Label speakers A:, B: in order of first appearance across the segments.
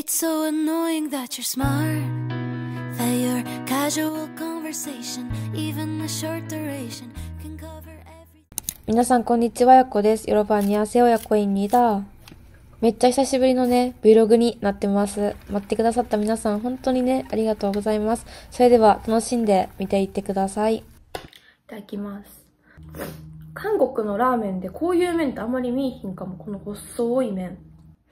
A: It's so annoying that you're smart, that your casual conversation, even a short duration, can cover everything.
B: 皆さんこんにちは、やこです。여러분안녕하세요、やこ입니다。めっちゃ久しぶりのね、Vlog になってます。待ってくださった皆さん、本当にね、ありがとうございます。それでは、楽しんで見ていってください。いただきます。韓国のラーメンでこういう麺ってあんまり見えひんかも。この細い麺。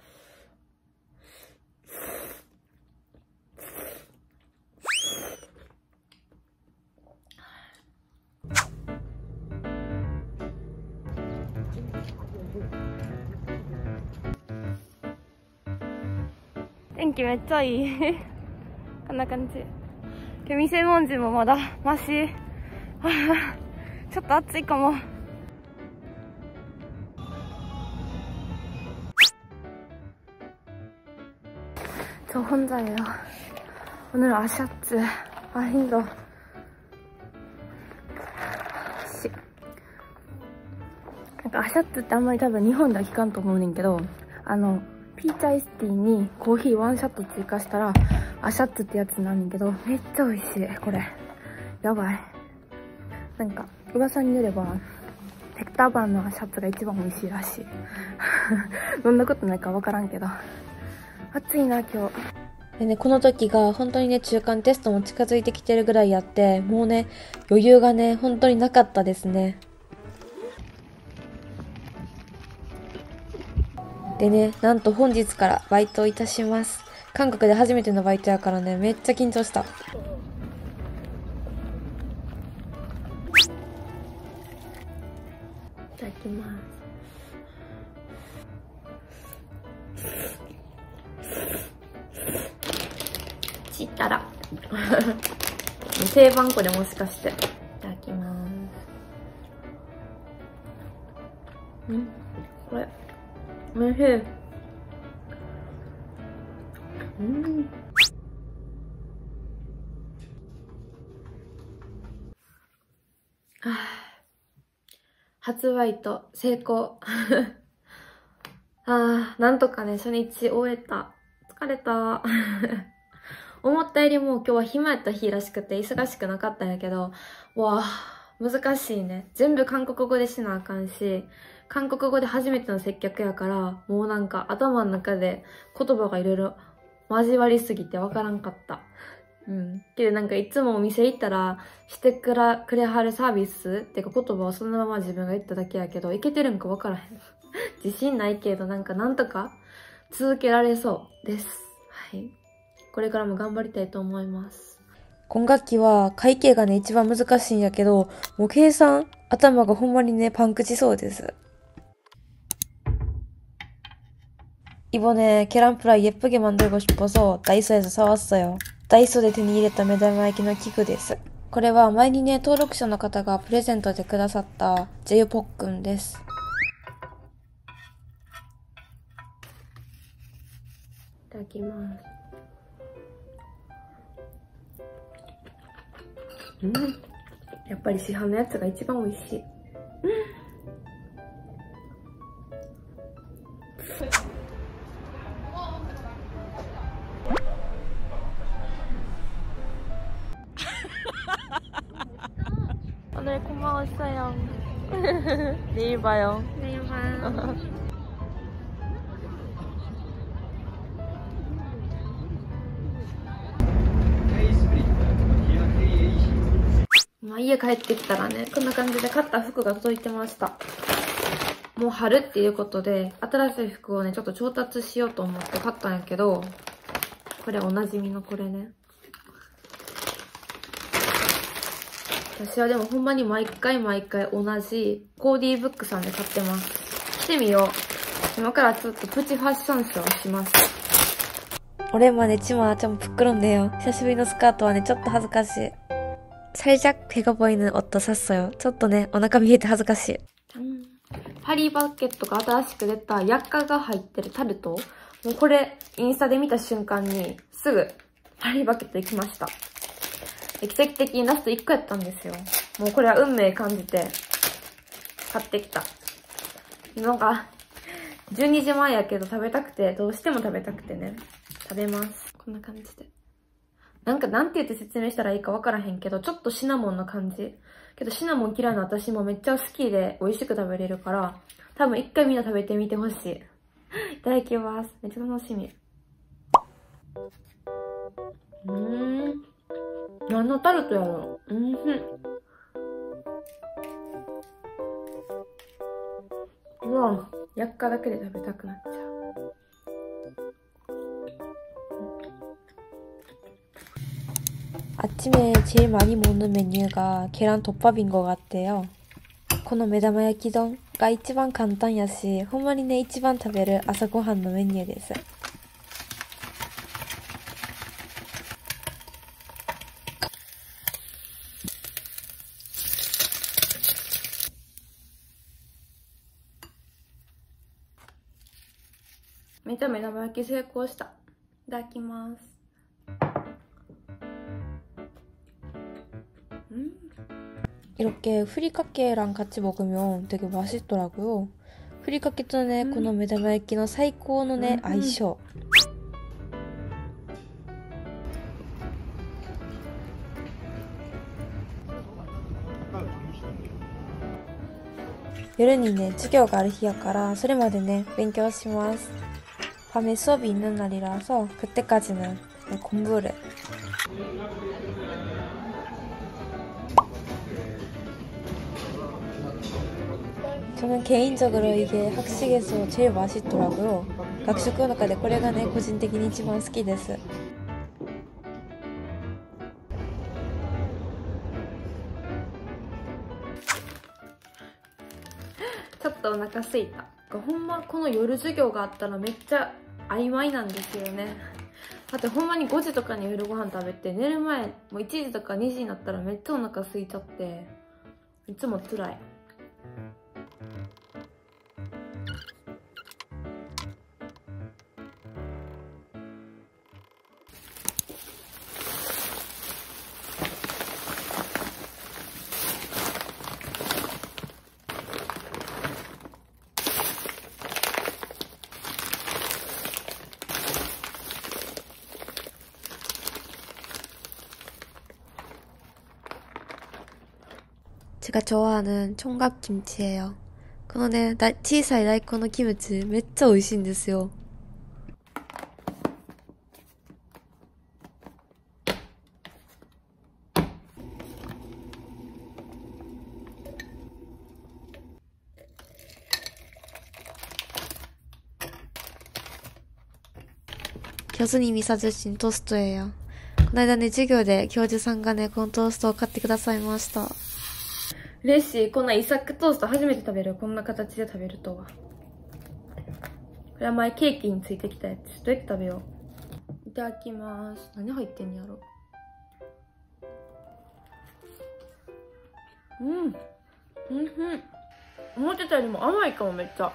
B: 天気めっちゃいい。こんな感じ。で、店の字もまだマシ。ちょっと暑いかも。저 혼자예요. 오늘 아샤츠 힘들어. 그러니까 아샤츠ってあんまり多分日本では聞かんと思うねんけど、ピーチアイスティーにコーヒーワンシャット追加したらアシャッツってやつなんねんけど、めっちゃ美味しい。これやばい。なんか噂によればヘクター版のアシャッツが一番美味しいらしい。飲んだことないか分からんけど、暑いな今日。でね、この時が本当にね、中間テストも近づいてきてるぐらいやって、もうね、余裕がね、本当になかったですね。でね、なんと本日からバイトいたします。韓国で初めてのバイトやからね、めっちゃ緊張した。いただきます。ちったら。定番これもしかして。いただきます。これ。おいしい。初バイト成功。なんとかね、初日終えた。疲れた。思ったよりも今日は暇やった日らしくて忙しくなかったんやけど、わあ、難しいね。全部韓国語でしなあかんし、韓国語で初めての接客やから、もうなんか頭の中で言葉がいろいろ交わりすぎてわからんかった。けどなんかいつもお店行ったらしてくれはるサービスっていうか言葉をそのまま自分が言っただけやけど、いけてるんかわからへん。自信ないけどなんとか続けられそうです。はい。これからも頑張りたいと思います。今学期は会計がね一番難しいんやけど、もう計算頭がほんまにねパンクしそうです。이번에 계란 프라이 예쁘게 만들고 싶어서 다이소에서 사왔어요. 다이소에 手に入れた目玉焼きの器具です。これは前にね登録者の方がプレゼントでくださったジェユポックンです。いただきます。やっぱり市販のやつが一番美味しい。오늘 고마웠어요. 내일 봐요. 내일 봐요.家帰ってきたらね、こんな感じで買った服が届いてました。もう春っていうことで、新しい服をね、ちょっと調達しようと思って買ったんやけど、これおなじみのこれね。私はでもほんまに毎回同じコーディーブックさんで買ってます。してみよう。今からちょっとプチファッションショーします。오랜만에 치마 좀 부끄럽네요. 久しぶりのスカートはね、ちょっと恥ずかしい。살짝 배가 보이는 옷도 샀어요. ちょっとね、お腹見えて恥ずかしい。パリバケットが新しく出た薬価が入ってるタルト。もうこれ、インスタで見た瞬間に、すぐ、パリバケット行きました。奇跡的にラスト1個やったんですよ。もうこれは運命感じて、買ってきた。なんか、12時前やけど食べたくて、どうしても食べたくてね。 食べます。こんな感じで。なんて言って説明したらいいかわからへんけど、ちょっとシナモンの感じ。けどシナモン嫌いな私もめっちゃ好きで美味しく食べれるから、多分一回みんな食べてみてほしい。いただきます。めっちゃ楽しみ。何のタルトやろう。うわ、薬価だけで食べたくなっちゃう。
C: 아침에 제일 많이 먹는 메뉴가 계란 덮밥인 것 같아요. この目玉焼き丼が一番簡単やし、ほんまにね、一番食べる朝ごはんのメニューです。
B: めっちゃ目玉焼き成功した。いただきます。
C: 이렇게 후리카케랑 같이 먹으면 되게 맛있더라고요. 후리카케とね、この目玉焼きの最高のね、相性。夜にね、授業がある日やから、それまでね、勉強します。밤에 수업이 있는 날이라서 그때까지는 네, 공부를. 저는 개인적으로 이게 학식에서 제일 맛있더라고요. 학식の中でこれがね、個人的に一番好きです。
B: ちょっとお腹すいた。ほんまこの夜授業があったらめっちゃ曖昧なんですよね。だってほんまに5時とかに夜ご飯食べて、寝る前もう1時とか2時になったらめっちゃお腹空いちゃって、いつも辛い。
C: 제가 좋아하는 총각김치예요. このね、小さい大根のキムチめっちゃ美味しいんですよ。교수님이 사주신 토스트예요. この間ね、授業で教授さんがね、このトーストを買ってくださいました。
B: 嬉しい。こんなイサックトースト初めて食べる。こんな形で食べるとは。これは前ケーキについてきたやつ。どうやって食べよう。いただきます。何入ってんやろ。思ってたよりも甘いかも、めっちゃ。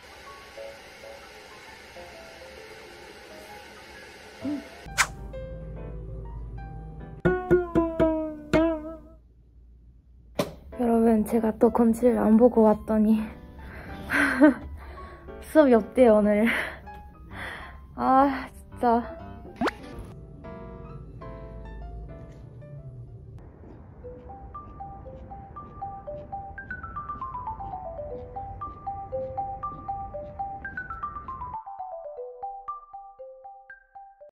A: 여러분, 제가 또 건지를 안 보고 왔더니 수업이 없대요, 오늘. 아, 진짜.